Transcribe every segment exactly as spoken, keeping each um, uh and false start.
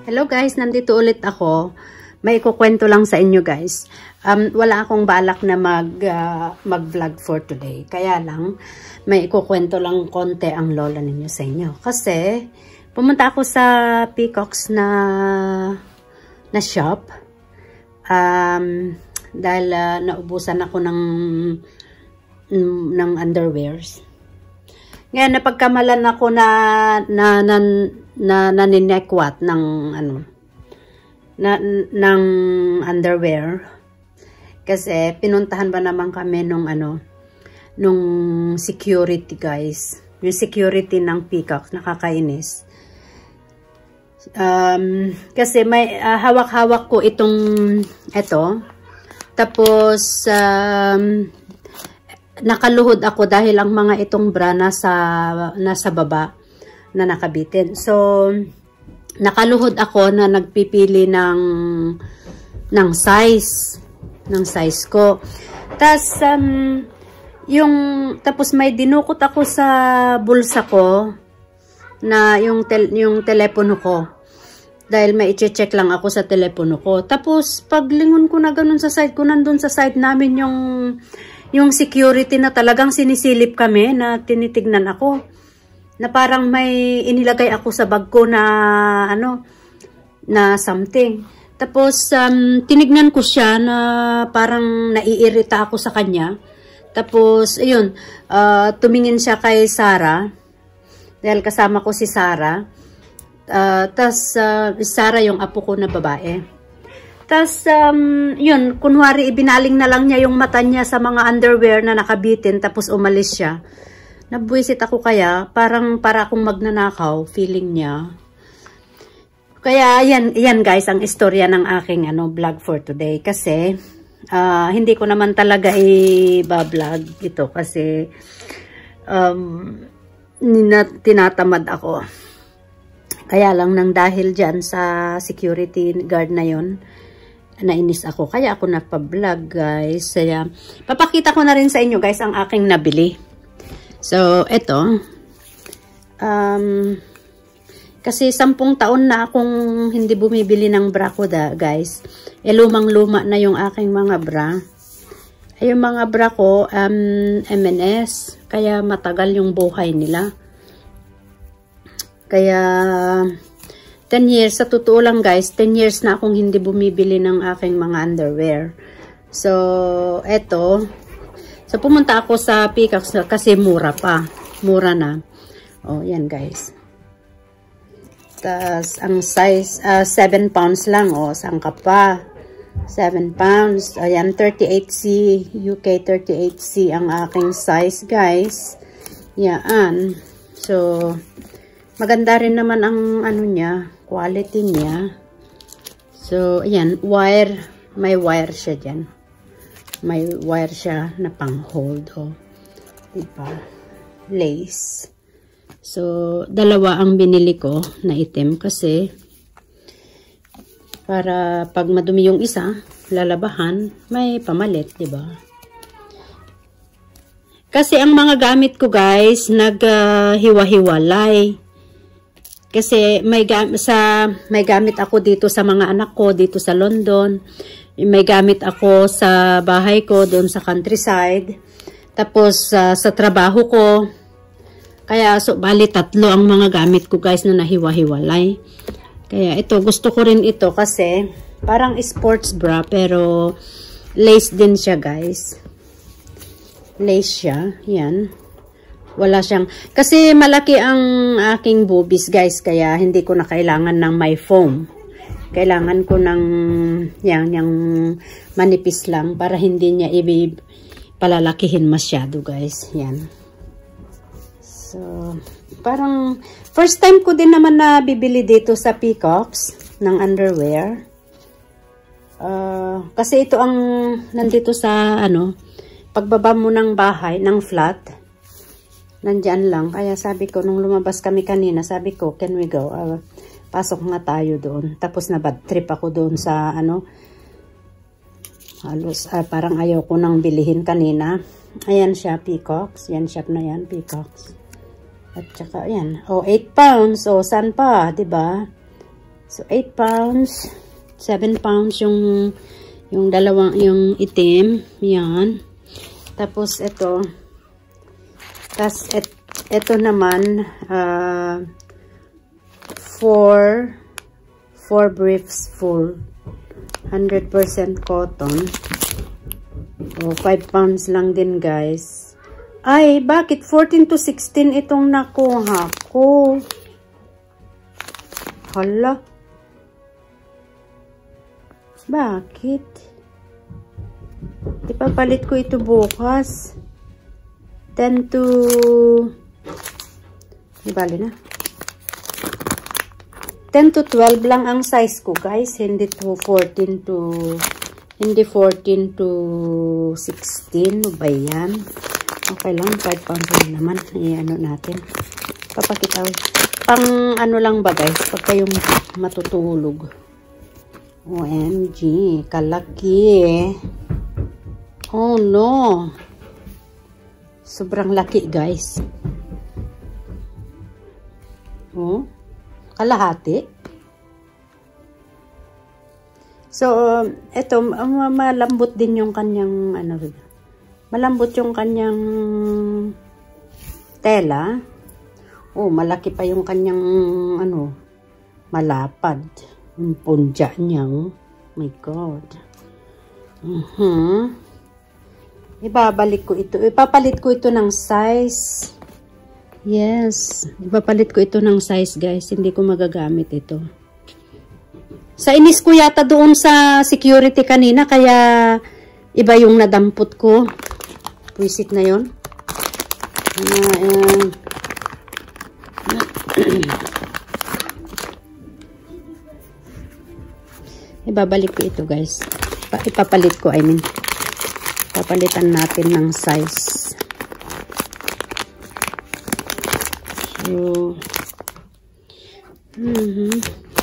Hello guys, nandito ulit ako. May ikukwento lang sa inyo guys. Um, wala akong balak na mag, uh, mag-vlog for today. Kaya lang, may ikukwento lang konti ang lola ninyo sa inyo. Kasi, pumunta ako sa Peacocks na, na shop. Um, dahil uh, naubusan ako ng, ng underwears. Ngayon, napagkamalan ako na, na, na na naninekwat ng ano na ng underwear kasi pinuntahan ba naman kami nung ano nung security guys, yung security ng Peacocks, nakakainis. Um, kasi may uh, hawak-hawak ko itong eto, tapos um, nakaluhod ako dahil ang mga itong bra nasa nasa baba na nakabitin. So, nakaluhod ako na nagpipili ng ng size, ng size ko. Tas, um, yung, tapos may dinukot ako sa bulsa ko na yung, tel, yung telepono ko. Dahil may i-check lang ako sa telepono ko. Tapos, paglingon ko na ganun sa side ko, nandun sa side namin yung, yung security na talagang sinisilip kami na tinitignan ako. Na parang may inilagay ako sa bag ko na ano na something. Tapos um, tinignan ko siya na parang naiirita ako sa kanya. Tapos ayun, uh, tumingin siya kay Sarah dahil kasama ko si Sarah. Uh, Tapos uh, Sarah yung apo ko na babae. Tapos um, yun, kunwari ibinaling na lang niya yung mata niya sa mga underwear na nakabitin tapos umalis siya. Nabwisit ako kaya, parang para akong magnanakaw, feeling niya. Kaya, yan, yan guys, ang istorya ng aking ano, vlog for today. Kasi, uh, hindi ko naman talaga i-vlog ito kasi um, tinatamad ako. Kaya lang nang dahil dyan sa security guard na yon, nainis ako. Kaya ako nagpa-vlog guys. Kaya, papakita ko na rin sa inyo guys ang aking nabili. So, eto, um, kasi sampung taon na akong hindi bumibili ng bra ko da, guys. E, lumang-luma na yung aking mga bra. Ay, yung mga bra ko, um, M and S, kaya matagal yung buhay nila. Kaya, ten years, sa totoo lang guys, ten years na akong hindi bumibili ng aking mga underwear. So, eto, so, pumunta ako sa Peacocks kasi mura pa. Mura na. Oh, yan guys. Tas, ang size, uh, seven pounds lang. Oh, saan ka pa? seven pounds. Ayan, thirty-eight C. U K thirty-eight C ang aking size, guys. Yan. So, maganda rin naman ang ano niya, quality niya. So, ayan, wire. May wire siya dyan. May wire siya na pang-hold, oh. Diba? Lace. So, dalawa ang binili ko na item kasi para pag madumi yung isa, lalabahan, may pamalit, diba? Kasi ang mga gamit ko, guys, naghiwa-hiwalay. Uh, kasi may, sa, may gamit ako dito sa mga anak ko, dito sa London. May gamit ako sa bahay ko doon sa countryside. Tapos uh, sa trabaho ko. Kaya so bali tatlo ang mga gamit ko guys na nahiwa-hiwalay. Kaya ito gusto ko rin ito kasi parang sports bra pero lace din siya guys. Lace siya. Yan. Wala siyang kasi malaki ang aking boobies guys kaya hindi ko na kailangan ng my foam. Kailangan ko ng yan, yung manipis lang para hindi niya ipalalakihin masyado guys. Yan. So, parang first time ko din naman na bibili dito sa Peacocks ng underwear. Uh, kasi ito ang nandito sa ano, pagbaba mo ng bahay, ng flat. Nandyan lang. Kaya sabi ko, nung lumabas kami kanina, sabi ko, can we go? Uh, Pasok nga tayo doon. Tapos na bad trip ako doon sa ano. Halos ah, parang ayaw ko nang bilihin kanina. Ayan siya, Peacocks. Yan shop na yan, Peacocks. At saka, ayan. Oh, eight pounds. Oh, saan pa? Diba? So, eight pounds. seven pounds yung yung dalawang, yung itim. Yan. Tapos, ito. Tapos, et, ito naman, uh, four, four briefs full. one hundred percent cotton. Oh, five pounds lang din, guys. Ay, bakit? fourteen to sixteen itong nakuha ko. Hala. Bakit? Ipapalit ko ito bukas. ten to... Di bali na. ten to twelve lang ang size ko, guys. Hindi to fourteen to... Hindi fourteen to sixteen. Ba yan? Okay lang. five pounds lang naman. I-ano natin. Papakita. Pang ano lang ba, guys? Pag kayong matutulog. O M G. Kalaki. Oh, no. Sobrang laki, guys. Oh. Kalahati. So, ito, malambot din yung kanyang, ano, malambot yung kanyang tela. Oh, malaki pa yung kanyang, ano, malapad. Yung punja niya, oh. My God. Uh-huh. Ibabalik ko ito. Ipapalit ko ito ng size. Yes. Ipapalit ko ito ng size, guys. Hindi ko magagamit ito. Sa inis ko yata doon sa security kanina, kaya iba yung nadampot ko. Puwisit na yun. Uh, uh, Ibabalik ko ito, guys. Ipapalit ko, I mean. Papalitan natin ng size. So, mm-hmm.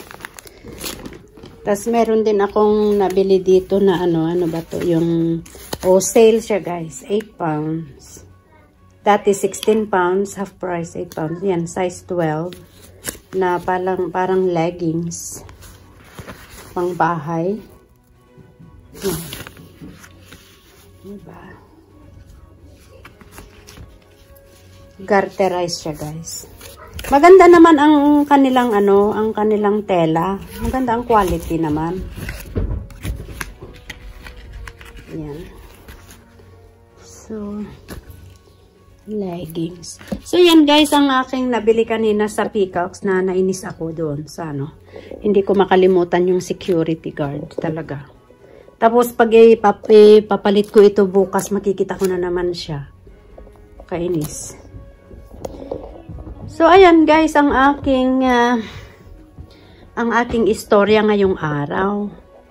Tapos, meron din akong nabili dito na ano, ano ba to? Yung, oh, sale siya, guys. eight pounds. Dati, sixteen pounds. Half price, eight pounds. Yan, size twelve. Na parang, parang leggings. Pang bahay. Yan. Diba? Garterize siya, guys. Maganda naman ang kanilang ano, ang kanilang tela. Maganda ang quality naman. Yan. So, leggings. So, yan, guys, ang aking nabili kanina sa Peacocks na nainis ako doon sa ano. Hindi ko makalimutan yung security guard talaga. Tapos, pag ipapalit ko ito bukas, makikita ko na naman siya. Kainis. So, ayan, guys, ang aking uh, ang aking istorya ngayong araw.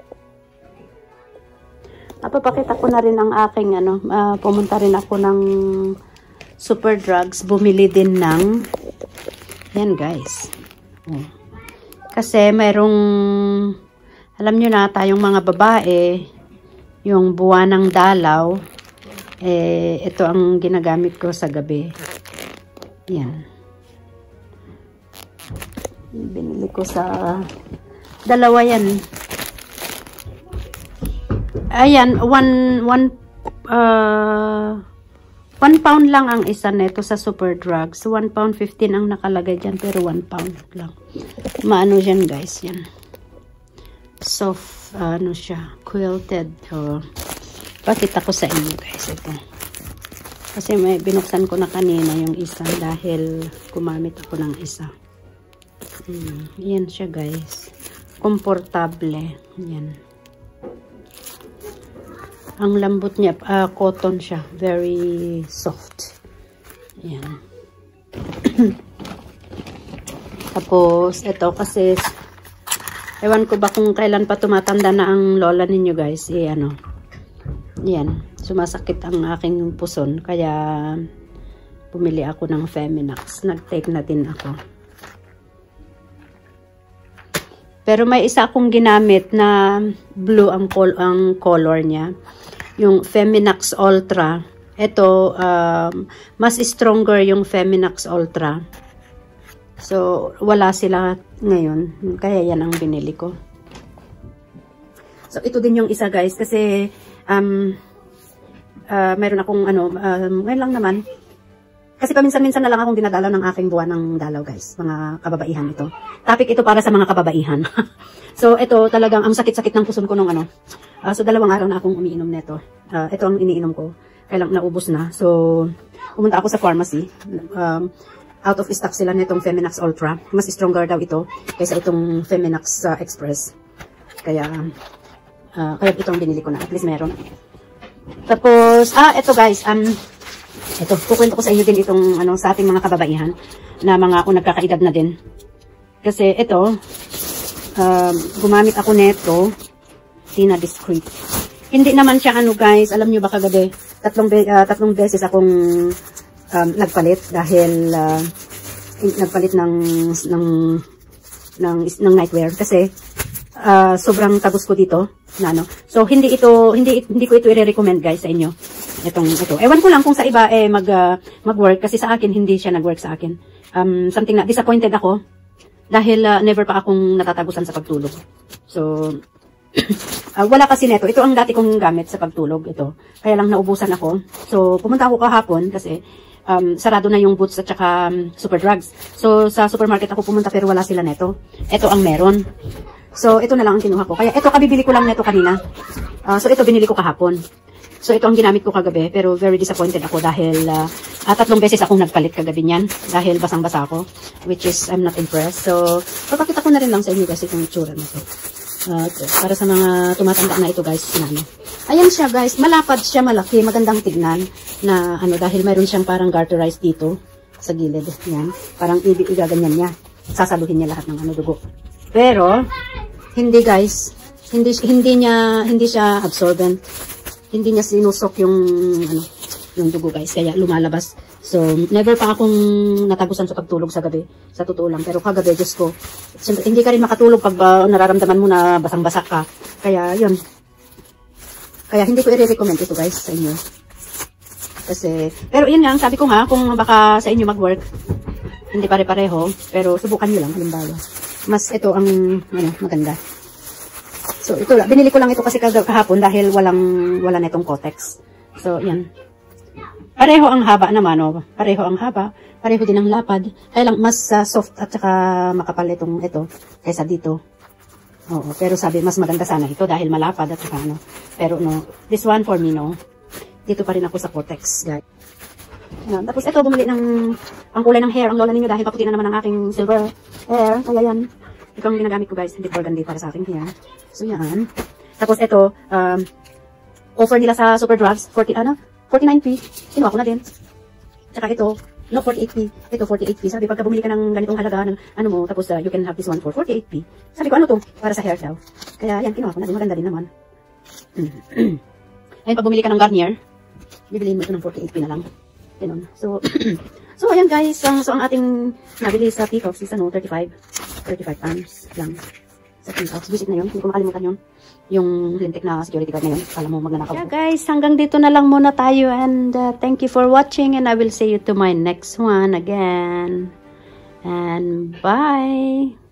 Papakita ko na rin ang aking, ano, uh, pumunta rin ako ng Superdrugs. Bumili din ng, yan, guys. Oh. Kasi, mayroong, alam nyo na, tayong mga babae, yung buwan ng dalaw, eh, ito ang ginagamit ko sa gabi. Yan. Binili ko sa, dalawa yan. Ayan, one, one, uh, one pound lang ang isa neto sa Superdrugs. one pound fifteen ang nakalagay dyan, pero one pound lang. Maano dyan, guys, yan. Soft, uh, ano siya, quilted. Oh. Pakita ko sa inyo, guys, ito. Kasi may binuksan ko na kanina yung isa dahil gumamit ako ng isa. Hmm, yan siya, guys. Komportable. Yan. Ang lambot niya, uh, cotton siya. Very soft. Yan. Tapos, ito kasi ewan ko ba kung kailan pa tumatanda na ang lola ninyo, guys. Eh, ano. Yan. Sumasakit ang aking puson. Kaya, bumili ako ng Feminax. Nag-take na din ako. Pero may isa akong ginamit na blue ang, col ang color niya. Yung Feminax Ultra. Ito, um, mas stronger yung Feminax Ultra. So, wala sila ngayon. Kaya yan ang binili ko. So, ito din yung isa guys. Kasi, um, uh, mayroon akong ano, um, ngayon lang naman. Kasi paminsan-minsan na lang akong dinadalaw ng aking buwan ng dalaw guys. Mga kababaihan ito. Topic ito para sa mga kababaihan. So, ito talagang ang sakit-sakit ng puson ko nung ano. Uh, so, dalawang araw na akong umiinom nito. Uh, ito ang iniinom ko. Kailang naubos na. So, pumunta ako sa pharmacy. Um, out of stock sila nitong Feminax Ultra. Mas stronger daw ito kaysa itong Feminax uh, Express. Kaya, uh, kaya itong binili ko na. At least meron. Tapos, ah, ito guys. Um, ito, kukwento ko sa inyo din itong ano, sa ating mga kababaihan na mga kung nagkakaedad na din. Kasi ito, um, gumamit ako nito, Tina Discreet. Hindi naman siya ano guys, alam nyo ba kagabi, tatlong, be uh, tatlong beses akong um, nagpalit dahil uh, nagpalit ng, ng, ng, ng nightwear. Kasi uh, sobrang tagos ko dito. Na, ano. So, hindi ito, hindi, hindi ko ito i-recommend guys sa inyo. Itong, ito. Ewan ko lang kung sa iba eh mag, uh, mag-work. Kasi sa akin, hindi siya nag-work sa akin. Um, something na, disappointed ako. Dahil uh, never pa akong natatagusan sa pagtulog. So, uh, wala kasi neto. Ito ang dati kong gamit sa pagtulog. Ito. Kaya lang naubusan ako. So, pumunta ako kahapon kasi um, sarado na yung Boots at saka um, Super Drugs. So, sa supermarket ako pumunta pero wala sila neto. Ito ang meron. So, ito na lang ang kinuha ko. Kaya ito, kabibili ko lang neto kanina. Uh, so, ito binili ko kahapon. So, ito ang ginamit ko kagabi. Pero very disappointed ako dahil uh, uh, tatlong beses akong nagpalit kagabi niyan. Dahil basang-basa ako. Which is, I'm not impressed. So, papakita ko na rin lang sa inyo kasi itong itsura na ito. Uh, ito. Para sa mga tumatanda na ito guys. Ano. Ayan siya guys. Malapad siya, malaki. Magandang tignan. Na ano, dahil mayroon siyang parang garterized dito. Sa gilid. Yan. Parang igaganyan niya. Sasaluhin niya lahat ng ano, dugo. Pero, hindi guys, hindi hindi niya hindi siya absorbent. Hindi niya sinusok yung ano, yung dugo guys, kaya lumalabas. So, never pa akong natagusan sa pagtulog sa gabi, sa totoo lang. Pero kagabi, Diyos ko, siyempre, hindi ka rin makatulog pag uh, nararamdaman mo na basang-basa ka. Kaya, yun. Kaya hindi ko i-recommend ito guys sa inyo. Kasi, pero yun nga, sabi ko nga, kung baka sa inyo mag-work, hindi pare-pareho, pero subukan nyo lang, halimbawa. Mas ito ang ano, maganda. So, ito lang. Binili ko lang ito kasi kahapon dahil walang, wala na itong Kotex. So, yan. Pareho ang haba naman, oh. Pareho ang haba. Pareho din ang lapad. Kaya lang, mas uh, soft at saka makapal itong ito kaysa dito. Oo, pero sabi, mas maganda sana ito dahil malapad at saka ano. Pero no, this one for me, no. Dito pa rin ako sa Kotex, guys. Yan. Tapos ito, bumili ng ang kulay ng hair. Ang lola ninyo dahil paputi na naman ang aking silver hair. Kaya yan. Ito ang ginagamit ko guys. Hindi burgundy para sa aking hair. So yan. Tapos ito, um, offer nila sa Super Drugs. forty, ano? forty-nine p. Kinuha ko na din. Tsaka ito, no, forty-eight p. Ito, forty-eight p. Sabi, pagka bumili ka ng ganitong halaga, ng ano mo, tapos uh, you can have this one for forty-eight p. Sabi ko, ano to? Para sa hair daw. Kaya yan, kinuha ko na din. Maganda din naman. Ayun, pag bumili ka ng Garnier, bibiliin mo ito ng forty-eight p na lang. Ganun. So, so ayan guys, uh, so ang ating nabili sa Peacocks is ano, thirty-five pounds lang sa Peacocks. Visit na yun, hindi ko makalimutan yun. Yung lintik na security guard na yun, kala mo magnanakaw. Yeah guys, hanggang dito na lang muna tayo and uh, thank you for watching and I will see you to my next one again. And bye!